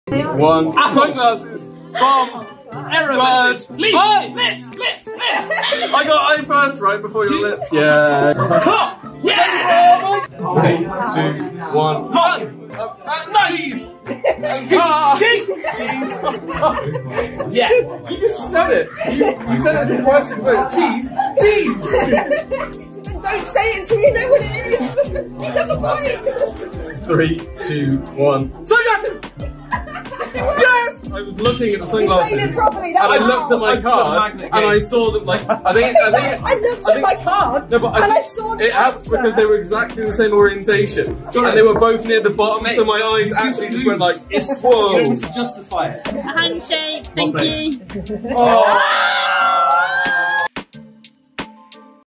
1. Sunglasses. Bomb. Error message. Lips. I got eye first, right before your lips. Yeah. Clock. Yeah. 3, 2, 1. Nice. Cheese. Yeah. You just said it. You said it as a question, but cheese. Then don't say it until you know what it is. That's the point. 3, 2, 1. Sunglasses. Yes! I was looking at the sunglasses. You played it properly. And I looked at my card, and I saw that, like, I looked at my card, no, but and I saw the it helped because they were exactly the same orientation, and they were both near the bottom, so my eyes actually just went like, whoa. You need to justify it. Handshake, thank you. Oh.